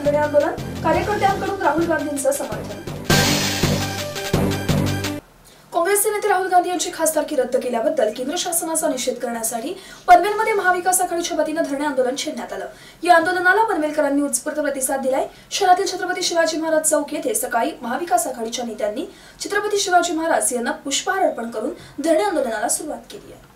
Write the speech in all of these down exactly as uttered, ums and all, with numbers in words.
धरणे आंदोलन, कार्यकर्त्यांकडून राहुल गांधींचं समर्थन। काँग्रेसचे नेते राहुल गांधी यांची खासदारकी रद्द केल्याबद्दल केंद्र शासनाचा निषेध करण्यासाठी पनवेलमध्ये महाविकास आघाडीच्या वतीनं धरणे आंदोलन छेडण्यात आलं। या आंदोलनाला पनवेलकरांनी उत्स्फूर्त प्रतिसाद दिलाय। शहरातील छत्रपती शिवाजी महाराज चौक येथे सकाळी महाविकास आघाडीच्या नेत्यांनी छत्रपती शिवाजी महाराज यांना पुष्पहार अर्पण करून धरणे आंदोलनाला सुरुवात केली आहे।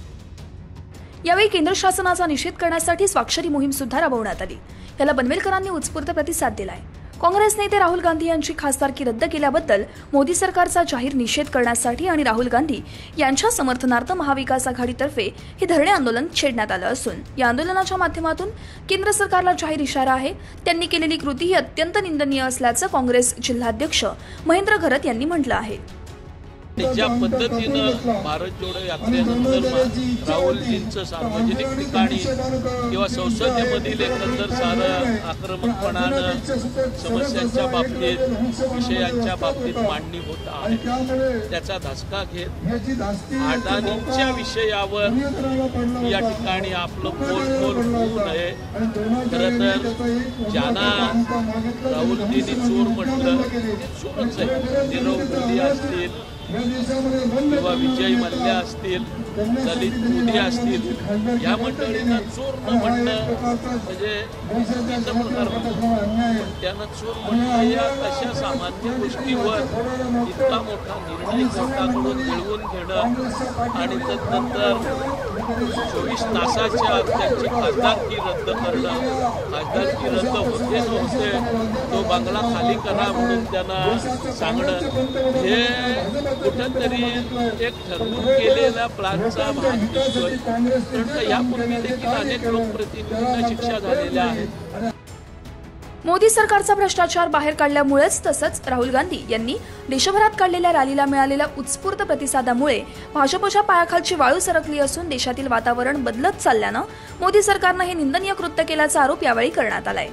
यावेळी केंद्र शासनाचा निषेध करण्यासाठी स्वाक्षरी मोहीम सुद्धा राबवण्यात आली। याला पनवेलकरांनी उत्स्फूर्त प्रतिसाद दिलाय। काँग्रेस नेते राहुल गांधी यांची खासदारकी रद्द केल्याबद्दल मोदी सरकारचा जाहीर निषेध करण्यासाठी आणि राहुल गांधी यांच्या समर्थनार्थ महाविकास आघाडीतर्फे हे धरणे आंदोलन छेडण्यात आलं असून या आंदोलनाच्या माध्यमातून केंद्र सरकारला जाहीर इशारा आहे। त्यांनी केलेली कृती ही अत्यंत निंदनीय असल्याचं काँग्रेस जिल्हाध्यक्ष महेंद्र घरत यांनी म्हटलं आहे। ज्या पद्धतीनं भारत जोडो यात्रेनंतर राहुलजींचं सार्वजनिक ठिकाणी किंवा संसदेमधील एकंदर सारं आक्रमकपणानं समस्यांच्या बाबतीत विषयांच्या बाबतीत मांडणी होत आहे, त्याचा धसका घेत अडाणींच्या विषयावर या ठिकाणी आपलं बोलबोल होऊ नये। खरं तर ज्यांना राहुलजींनी चोर म्हटलं चोरच आहे। नीरव मोदी असतील किंवा विजय मल्ल्या असतील, दलित मोदी असतील, या मंडळींना चोर न म्हणणं म्हणजे प्रकार म्हणतो। त्यांना चोर म्हणणं या अशा सामान्य गोष्टीवर इतका मोठा निर्णय कोर्टाकडून मिळवून घेणं आणि त्यानंतर चोवीस तासाच्या त्यांची खासदारकी रद्द करणं, खासदारकी रद्द होते नव्हते तो बंगला खाली करा म्हणून त्यांना सांगणं, हे कुठंतरी एक ठरवून केलेल्या प्लॅनचा भाग दिसतोय। कारण यापूर्वी देखील अनेक लोकप्रतिनिधींना शिक्षा झालेल्या आहेत। मोदी सरकारचा भ्रष्टाचार बाहेर काढल्यामुळेच तसंच राहुल गांधी यांनी देशभरात काढलेल्या रॅलीला मिळालेल्या उत्स्फूर्त प्रतिसादामुळे भाजपच्या पायाखालची वाळू सरकली असून देशातील वातावरण बदलत चालल्यानं मोदी सरकारनं हे निंदनीय कृत्य केल्याचा आरोप यावेळी करण्यात आलाय।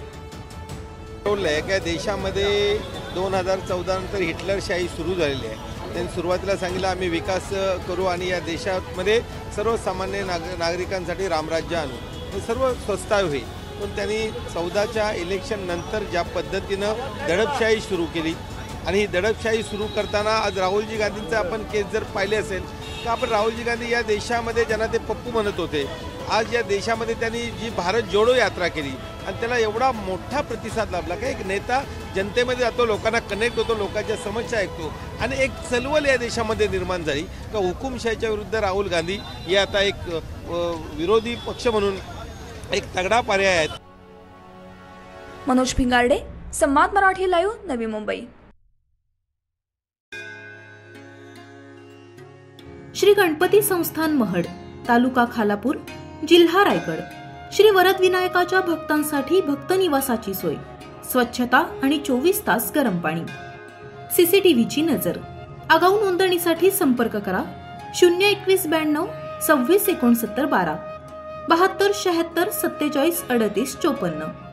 देशामध्ये दोन हजार चौदा नंतर हिटलरशाही सुरू झालेली आहे। त्यांनी सुरुवातीला सांगितलं आम्ही विकास करू आणि या देशामध्ये सर्वसामान्य नाग नागरिकांसाठी रामराज्य आणू, हे सर्व स्वस्त होईल। पण त्यांनी चौदाच्या इलेक्शन नंतर ज्या पद्धतीनं दडपशाही सुरू केली आणि ही दडपशाही सुरू करताना आज राहुलजी गांधींचा आपण केस जर पाहिले असेल तर आपण राहुलजी गांधी या देशामध्ये ज्यांना ते पप्पू म्हणत होते, आज या देशामध्ये त्यांनी जी भारत जोडो यात्रा केली आणि त्याला एवढा मोठा प्रतिसाद लाभला की एक नेता जनतेमध्ये जातो, लोकांना कनेक्ट होतो, लोकांच्या समस्या ऐकतो आणि एक चळवळ या देशामध्ये निर्माण झाली का हुकुमशाहीच्या विरुद्ध राहुल गांधी हे आता एक विरोधी पक्ष म्हणून एक तगडा पर्याय आहे। मनोज भिंगारडे, संवाद मराठी लाईव्ह, नवी मुंबई। श्री गणपती संस्थान महड, तालुका खालापूर, जिल्हा रायगड। श्री वरदविनायकाच्या भक्तांसाठी भक्त निवासाची सोय, स्वच्छता आणि चोवीस तास गरम पाणी, सीसीटीव्हीची नजर। आगाऊ नोंदणीसाठी संपर्क करा शून्य एकवीस ब्याण्णव सव्वीस एकोणसत्तर बारा बहात्तर शहात्तर सत्तेचाळीस अडतीस चोपन्न।